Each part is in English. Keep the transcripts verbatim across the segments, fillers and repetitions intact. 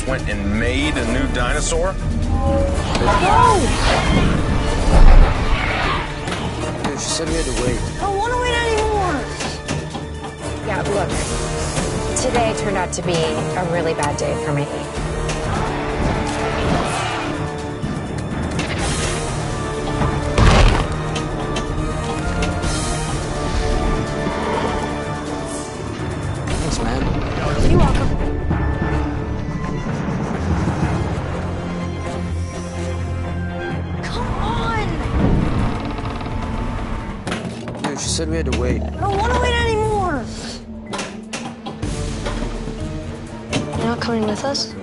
just went and made a new dinosaur? No! Dude, she said we had to wait. I don't want to wait anymore! Yeah, look, today turned out to be a really bad day for me. Thanks, man. You're welcome. Come on! Dude, she said we had to wait. I don't want to wait anymore! You're not coming with us?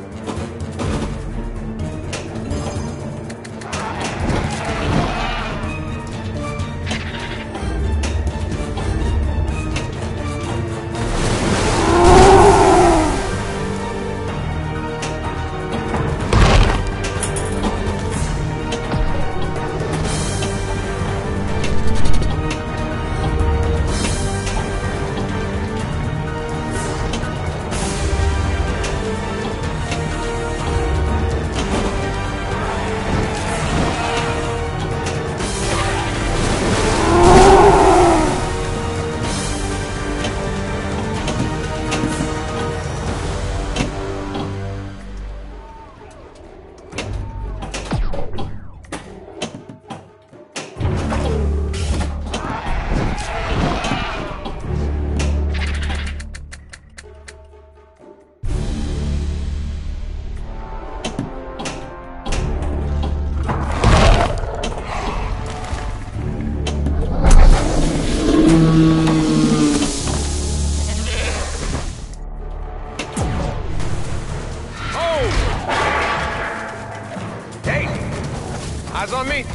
Eyes on me.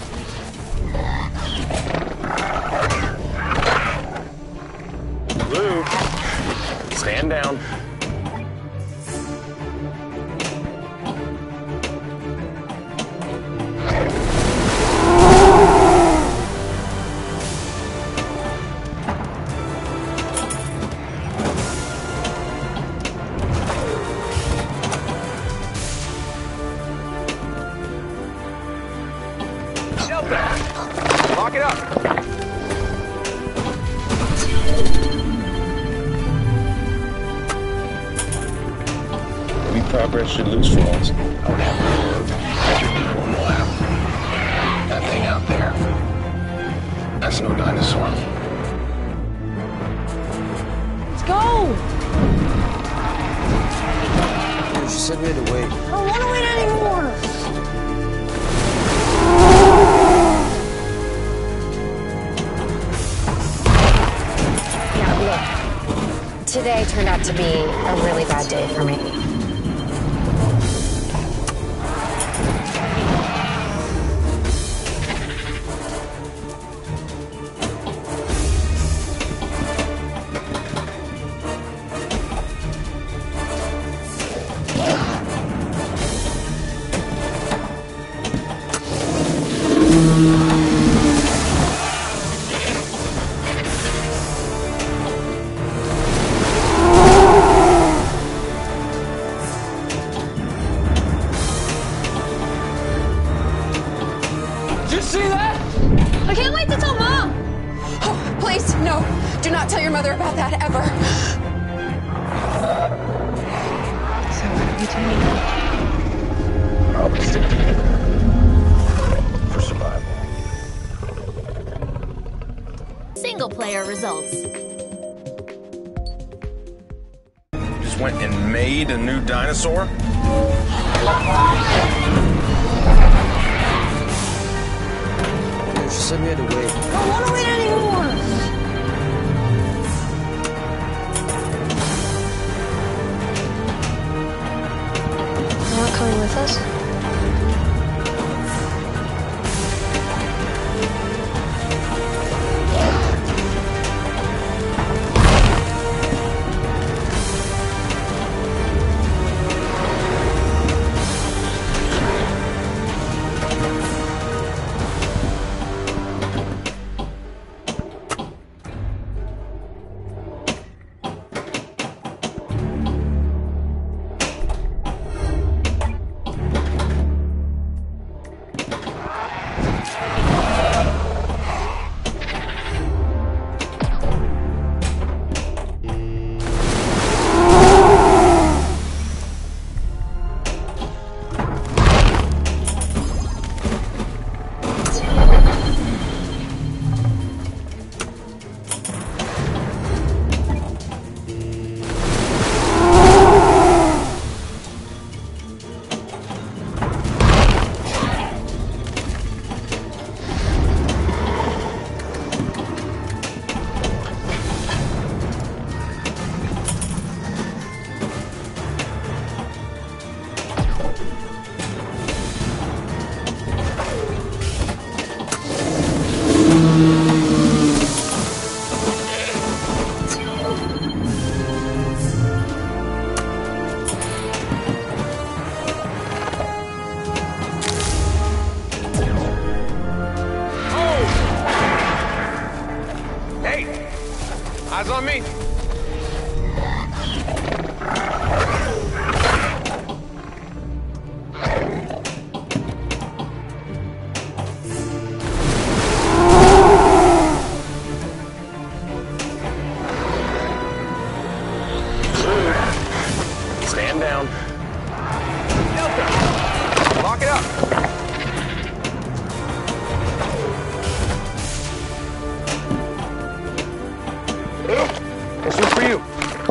Luke, stand down. Lock it up. Maybe progress should lose for once. I would have to live. Everyone will have. That thing out there. That's no dinosaur. Let's go! Dude, she said we had to wait. I don't want to wait anymore! Today turned out to be a really bad day for me. Did you see that? I can't wait to tell Mom! Oh, please, no. Do not tell your mother about that, ever. So what are we doing? Probably stick together. For survival. Single player results. Just went and made a new dinosaur? She said we had to wait. I don't want to wait anymore! You're not coming with us? down. Delta! Lock it up! This one's for you.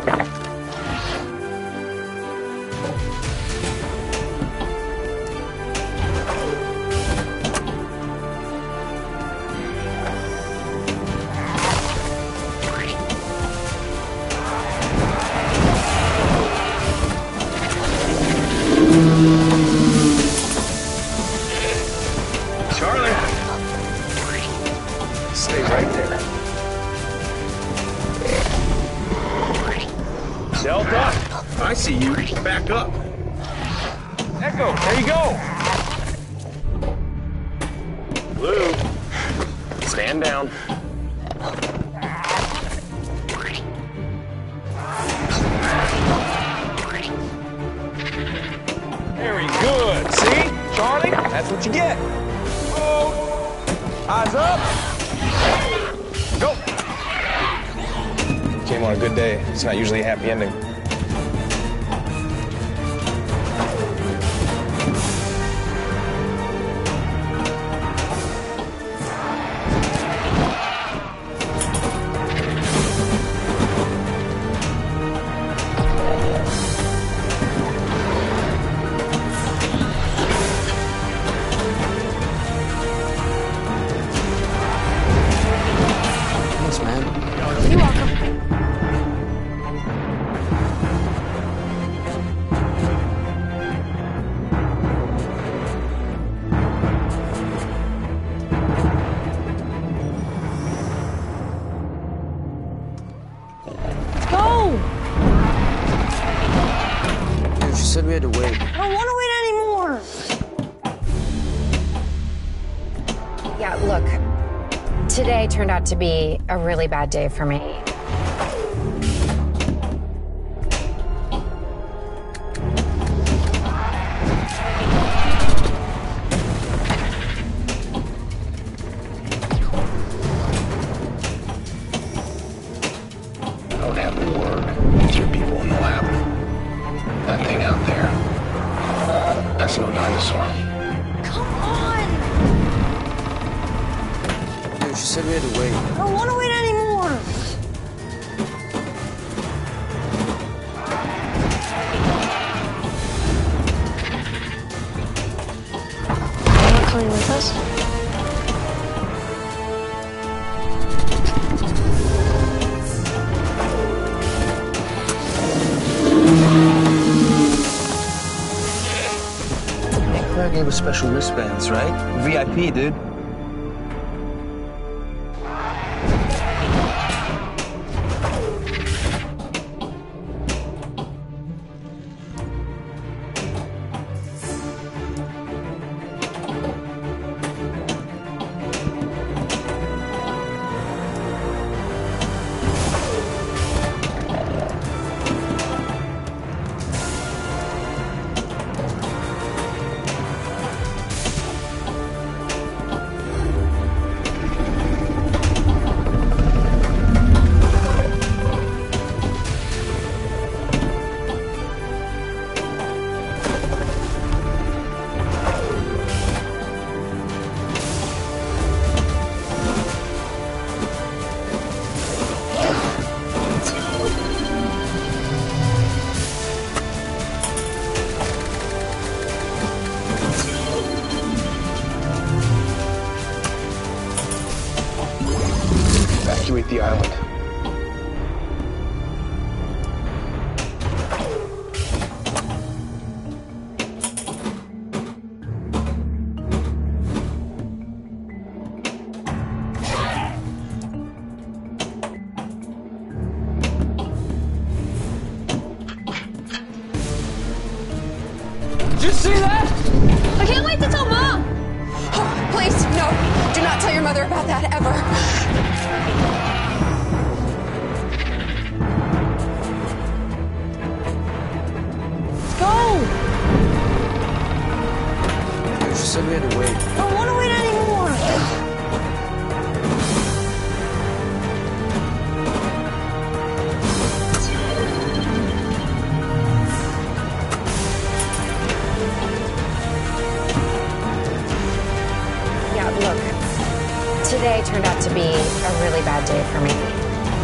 Charlie. Stay right there. Delta! I see you. Back up. Echo, there you go! Blue. Stand down. Very good. See? Charlie, that's what you get. Oh! Eyes up! Go! Came on a good day. It's not usually a happy ending. Thanks, man. You're welcome. Go! Dude, she said we had to wait. I don't want to wait anymore. Yeah, look. Today turned out to be a really bad day for me. I don't have the word. These are people in the lab. That thing out there. That's no dinosaur. Come on! Dude, she said we had to wait. I don't want to wait anymore. You're not coming with us? Claire gave us special wristbands, right? V I P, dude. Evacuate the island. Did you see that? I can't wait to tell Mom! Oh, please, no. Do not tell your mother about that ever. Go! Dude, she said we had to wait. I don't want to wait anymore. Today turned out to be a really bad day for me.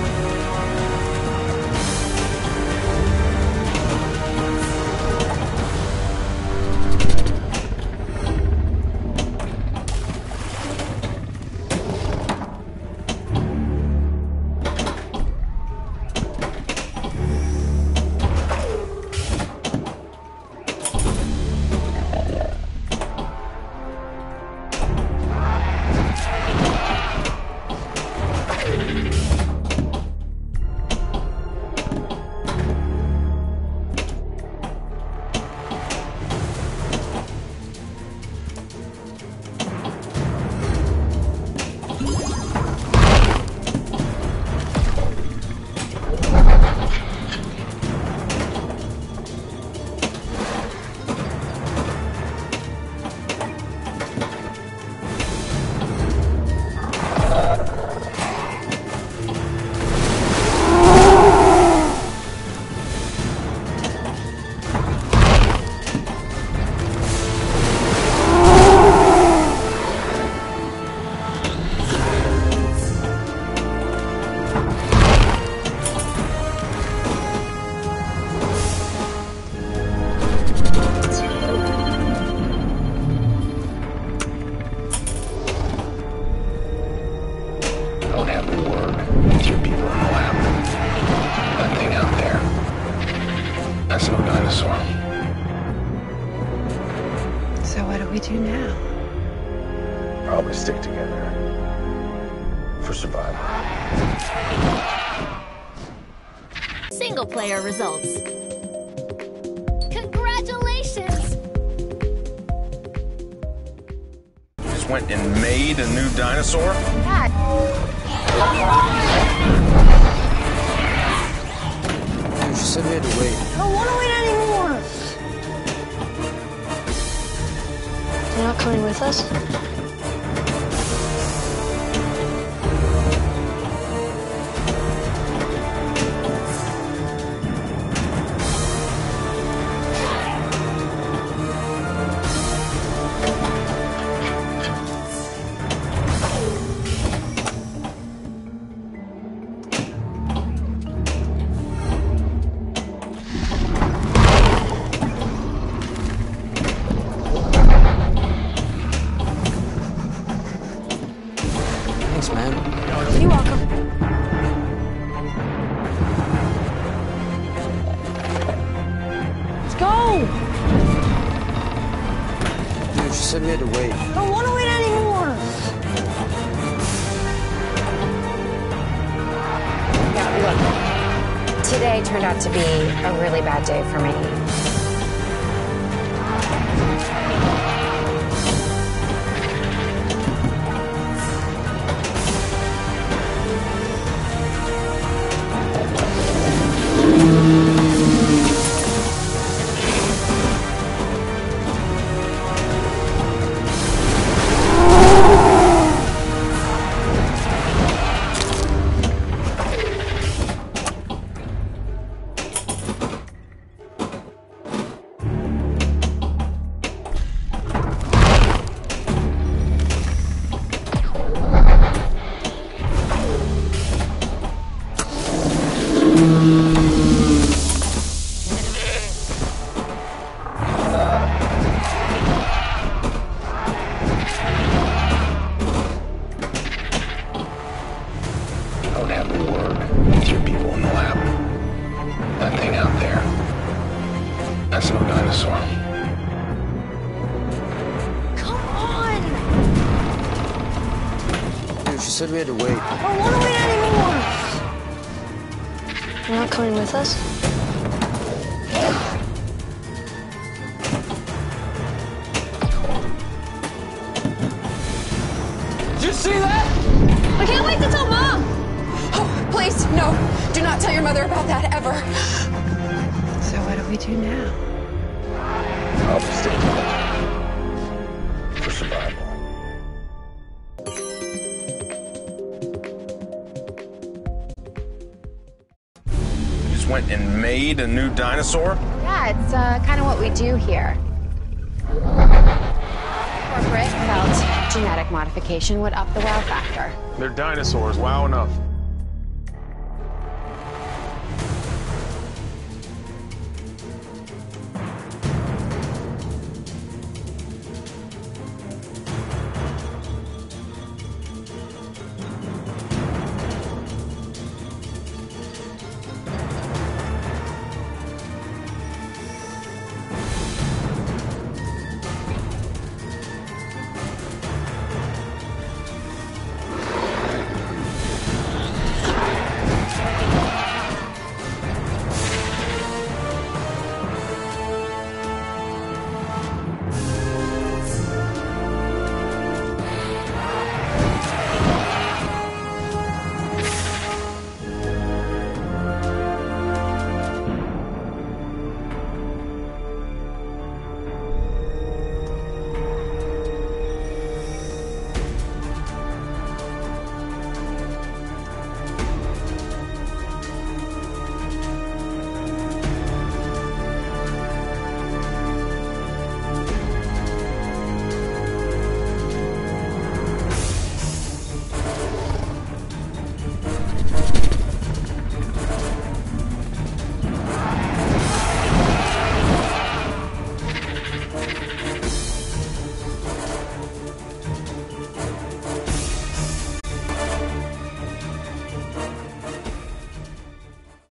That's no dinosaur. So what do we do now? Probably stick together. For survival. Single player results. Congratulations! Just went and made a new dinosaur? Dad. You said we had to wait. I don't want to wait anymore. You're not coming with us? Thanks, man. You're welcome. Let's go! Dude, she said we had to wait. I don't want to wait anymore. Yeah, look. Today turned out to be a really bad day for me. Don't have to work with your people in the lab. That thing out there. That's no dinosaur. Come on! Dude, she said we had to wait. I don't want to wait anymore. You're not coming with us? Did you see that? I can't wait to tell Mom! Oh, please, no. Do not tell your mother about that ever. So what do we do now? Probably stick together. For survival. You just went and made a new dinosaur? Yeah, it's uh, kind of what we do here. Corporate felt genetic modification would up the wow factor. They're dinosaurs. Wow enough.